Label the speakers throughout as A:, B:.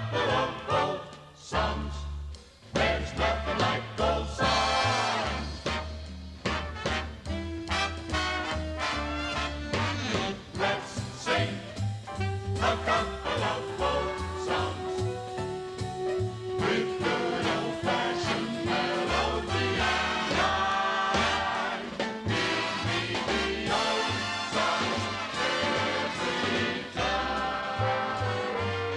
A: couple of old songs. There's nothing like old songs. Let's sing a couple of old songs with good old-fashioned melody and rhyme. Give me the old songs every time.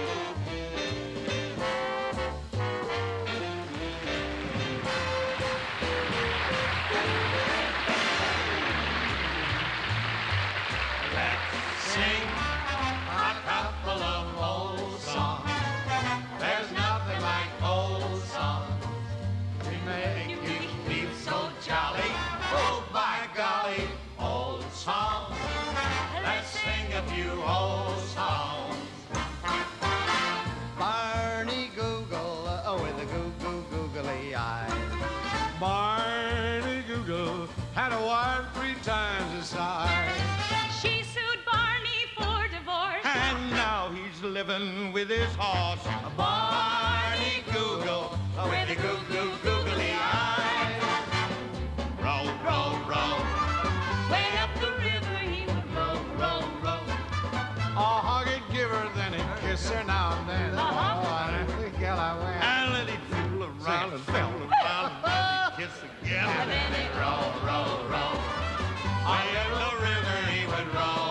A: Let's sing a couple of old songs. There's nothing like old songs. They make you feel so jolly. Oh, by golly, old songs. Let's sing a few old songs.
B: Barney Google, with a googly eye.
C: Barney Google had a wife 3 times his size.
D: She sued Barney for divorce.
C: And now he's living with his horse.
B: Barney Google, with a googly eye.
C: Row, row, row.
D: Way up the river he would row, row, row.
C: A hug he'd give her, then he'd kiss her now and then. And then he'd fool around and fool around, and then he'd kiss again.
D: And then it
A: Row, row, row. By the river he would row.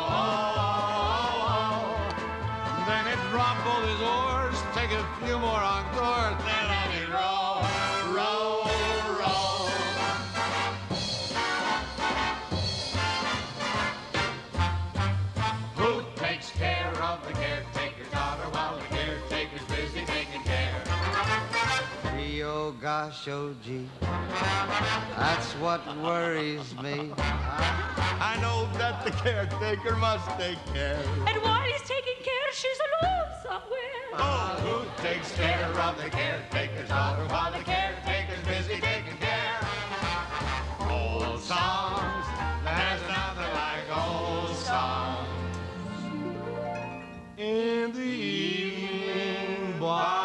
C: Then he'd drop both his oars, take a few more encores, then he'd row, row, row.
A: Who takes care of the caretaker's daughter while the caretaker's busy taking care?
B: Gee, oh gosh, oh gee, that's what worries me.
C: I know that the caretaker must take care.
D: And while he's taking care, she's alone somewhere.
A: Oh, who takes care of the caretaker's daughter while the caretaker's busy taking care? Old songs, there's nothing like old songs.
C: In the evening, boy.